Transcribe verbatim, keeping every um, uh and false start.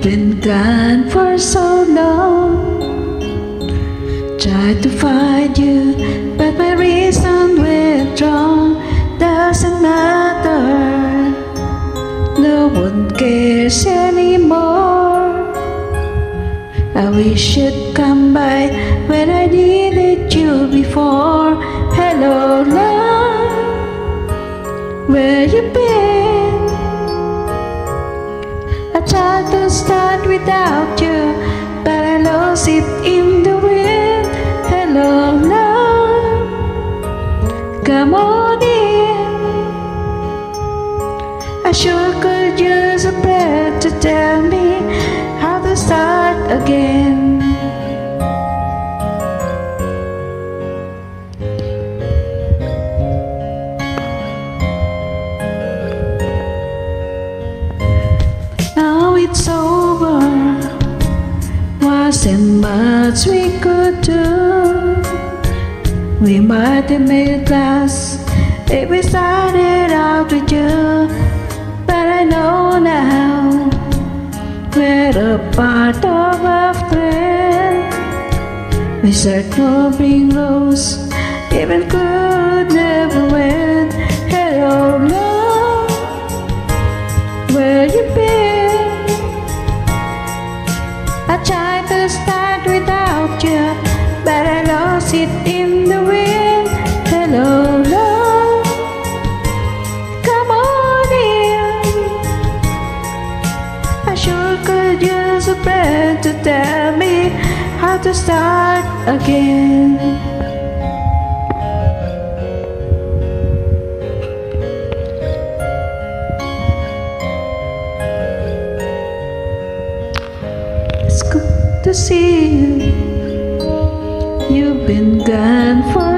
been gone for so long. Tried to find you, but my reason withdrawn. Doesn't matter, no one cares anymore. I wish you'd come by when I needed you before. Hello love, where you been? I tried to start without you, but I lost it in the wind. Hello love, come on in. I sure could use a breath to tell me how to start again. Now it's over, wasn't much we could do. We might have made it last if we started out with you. But I know now we're a part of a thread. We start moving rose, even could never win. Hello love, where you been? I tried to start without you, but I lost it in the wind. Hello love, come on in. I sure could use a friend to tell me how to start again. It's good to see you. You've been gone for